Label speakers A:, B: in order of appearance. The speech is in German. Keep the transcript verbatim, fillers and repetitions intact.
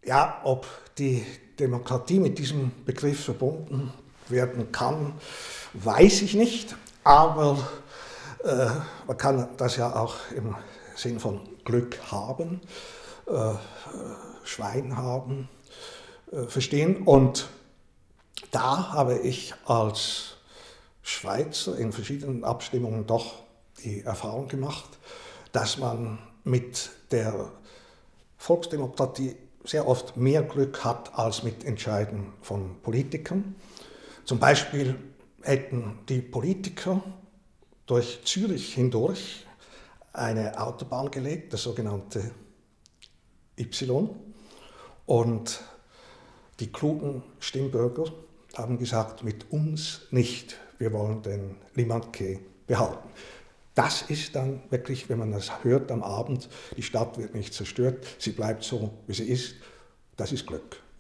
A: Ja, ob die Demokratie mit diesem Begriff verbunden werden kann, weiß ich nicht, aber äh, man kann das ja auch im Sinn von Glück haben, äh, Schwein haben, äh, verstehen. Und da habe ich als Schweizer in verschiedenen Abstimmungen doch die Erfahrung gemacht, dass man mit der Volksdemokratie sehr oft mehr Glück hat als mit Entscheiden von Politikern. Zum Beispiel hätten die Politiker durch Zürich hindurch eine Autobahn gelegt, das sogenannte Y. Und die klugen Stimmbürger haben gesagt, mit uns nicht, wir wollen den Limanquais behalten. Das ist dann wirklich, wenn man das hört am Abend, die Stadt wird nicht zerstört, sie bleibt so, wie sie ist, das ist Glück.